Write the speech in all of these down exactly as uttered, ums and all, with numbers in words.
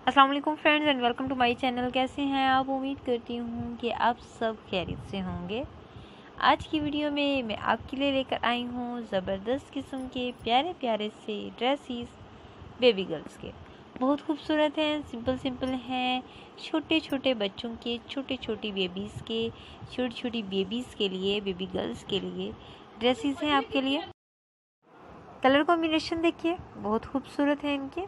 अस्सलाम वालेकुम friends and welcome to my channel. कैसे हैं आप? उम्मीद करती हूँ कि आप सब खैरियत से होंगे। आज की वीडियो में मैं आपके लिए लेकर आई हूँ ज़बरदस्त किस्म के प्यारे प्यारे से ड्रेसेस बेबी गर्ल्स के। बहुत खूबसूरत हैं, सिंपल सिंपल हैं, छोटे छोटे बच्चों के, छोटे छोटी बेबीज़ के, छोटी छोटी बेबीज़ के लिए, बेबी गर्ल्स के लिए ड्रेसेस हैं आपके लिए। कलर कॉम्बिनेशन देखिए, बहुत खूबसूरत है इनके।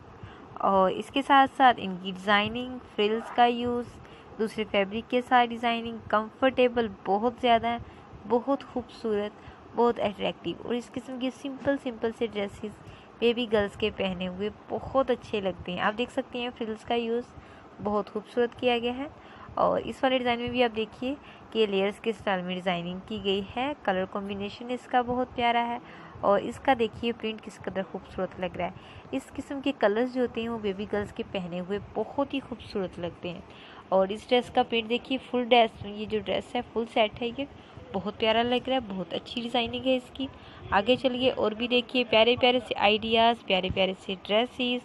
और इसके साथ साथ इनकी डिज़ाइनिंग, फ्रिल्स का यूज़, दूसरे फैब्रिक के साथ डिज़ाइनिंग, कंफर्टेबल बहुत ज़्यादा है, बहुत खूबसूरत, बहुत अट्रैक्टिव। और इस किस्म के सिंपल सिंपल से ड्रेसेस बेबी गर्ल्स के पहने हुए बहुत अच्छे लगते हैं। आप देख सकते हैं फ्रिल्स का यूज़ बहुत खूबसूरत किया गया है। और इस वाले डिज़ाइन में भी आप देखिए कि लेयर्स के स्टाइल में डिज़ाइनिंग की गई है। कलर कॉम्बिनेशन इसका बहुत प्यारा है और इसका देखिए प्रिंट किस कदर खूबसूरत लग रहा है। इस किस्म के कलर्स जो होते हैं वो बेबी गर्ल्स के पहने हुए बहुत ही खूबसूरत लगते हैं। और इस ड्रेस का प्रिंट देखिए, फुल ड्रेस, ये जो ड्रेस है फुल सेट है, ये बहुत प्यारा लग रहा है, बहुत अच्छी डिज़ाइनिंग है इसकी। आगे चलिए और भी देखिए प्यारे प्यारे से आइडियाज़, प्यारे प्यारे से ड्रेसेस,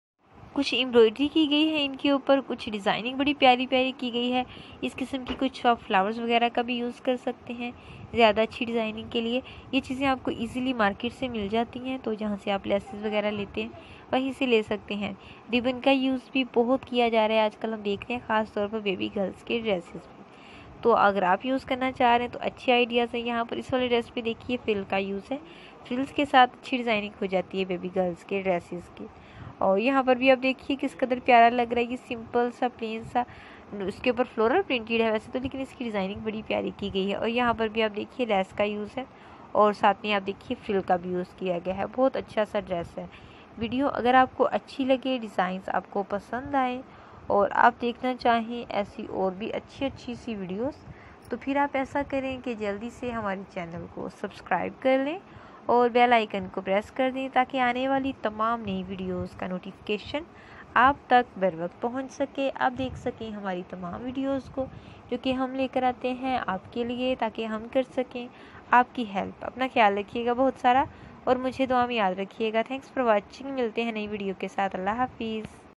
कुछ एम्ब्रॉयडरी की गई है इनके ऊपर, कुछ डिज़ाइनिंग बड़ी प्यारी प्यारी की गई है। इस किस्म की कुछ आप फ्लावर्स वगैरह का भी यूज़ कर सकते हैं ज़्यादा अच्छी डिज़ाइनिंग के लिए। ये चीज़ें आपको इजीली मार्केट से मिल जाती हैं, तो जहाँ से आप लेसेस वगैरह लेते हैं वहीं से ले सकते हैं। रिबन का यूज़ भी बहुत किया जा रहा है आजकल, हम देख रहे हैं ख़ास तौर पर बेबी गर्ल्स के ड्रेसेस में। तो अगर आप यूज़ करना चाह रहे हैं तो अच्छे आइडियाज़ हैं यहाँ पर। इस वाले ड्रेस पे देखिए फ्रिल का यूज़ है, फ्रिल्स के साथ अच्छी डिज़ाइनिंग हो जाती है बेबी गर्ल्स के ड्रेसेस की। और यहाँ पर भी आप देखिए किस कदर प्यारा लग रहा है, ये सिंपल सा प्लेन सा, उसके ऊपर फ्लोरल प्रिंटेड है वैसे तो, लेकिन इसकी डिज़ाइनिंग बड़ी प्यारी की गई है। और यहाँ पर भी आप देखिए लेस का यूज़ है और साथ में आप देखिए फ्रिल का भी यूज़ किया गया है। बहुत अच्छा सा ड्रेस है। वीडियो अगर आपको अच्छी लगे, डिज़ाइंस आपको पसंद आए और आप देखना चाहें ऐसी और भी अच्छी अच्छी सी वीडियोस, तो फिर आप ऐसा करें कि जल्दी से हमारे चैनल को सब्सक्राइब कर लें और बेल आइकन को प्रेस कर दें ताकि आने वाली तमाम नई वीडियोस का नोटिफिकेशन आप तक बर वक्त पहुँच सके। आप देख सकें हमारी तमाम वीडियोस को जो कि हम लेकर आते हैं आपके लिए, ताकि हम कर सकें आपकी हेल्प। अपना ख्याल रखिएगा बहुत सारा और मुझे दुआ में याद रखिएगा। Thanks for watching. मिलते हैं नई वीडियो के साथ। अल्लाह हाफिज़।